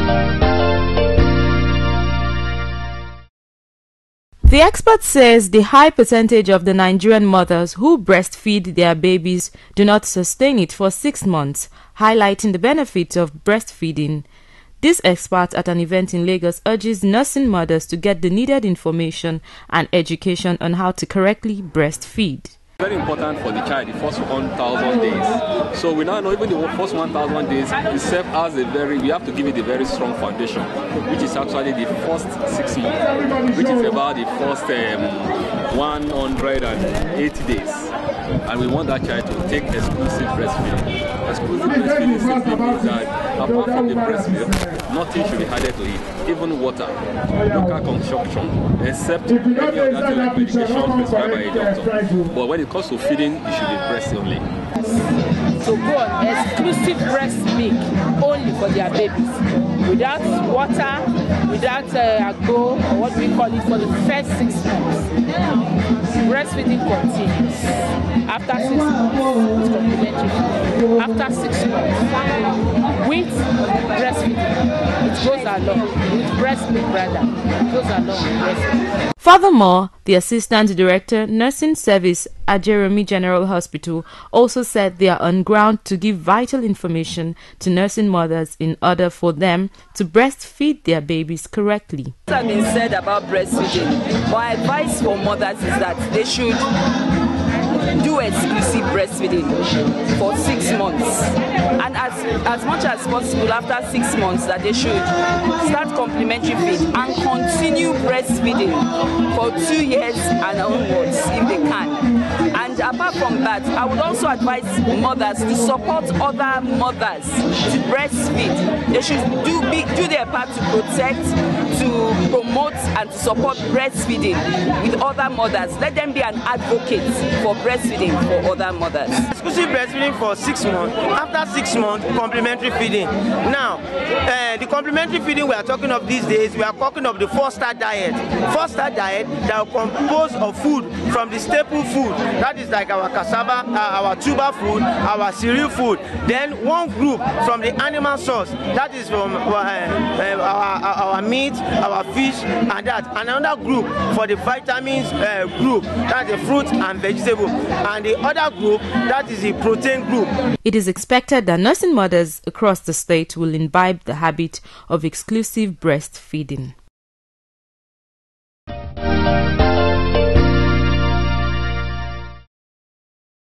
The expert says the high percentage of the Nigerian mothers who breastfeed their babies do not sustain it for 6 months, highlighting the benefits of breastfeeding. This expert at an event in Lagos urges nursing mothers to get the needed information and education on how to correctly breastfeed. Very important for the child, the first 1,000 days. So we now know even the first 1,000 days itself has we have to give it a very strong foundation, which is actually the first 6 months, which is about the first 180 days. And we want that child to take exclusive breastfeeding. Exclusive breastfeeding simply means that apart from the breast milk, nothing should be added to it, even water, local consumption, except any other like medication prescribed by a doctor. But when it comes to feeding, it should be breast only. To go on exclusive breast milk only for their babies, without water, without agbo, or what we call it, for the first 6 months. Breastfeeding continues. After 6 months, it's complementary. After 6 months, with breastfeeding, it goes along. With breast milk, rather, it goes along with breast milk. Furthermore, the Assistant Director, Nursing Service at Jeremy General Hospital also said they are on ground to give vital information to nursing mothers in order for them to breastfeed their babies correctly. What has been said about breastfeeding, my advice for mothers is that they should do exclusive breastfeeding for 6 months, and as much as possible after 6 months that they should start complementary feed and continue breastfeeding for 2 years and onwards if they can. And apart from that, I would also advise mothers to support other mothers to breastfeed. They should do their part to protect, to promote and to support breastfeeding with other mothers. Let them be an advocate for breastfeeding for other mothers. Exclusive breastfeeding for 6 months. After 6 months, complementary feeding. Now, the complementary feeding we are talking of these days, we are talking of the 4-star diet. 4-star diet that will compose of food from the staple food. That is like our cassava, our tuber food, our cereal food. Then one group from the animal source. That is from our meat, our fish, and that. Another group for the vitamins group. That's the fruit and vegetable. And the other group, that is the protein group. It is expected that nursing mothers across the state will imbibe the habit of exclusive breastfeeding.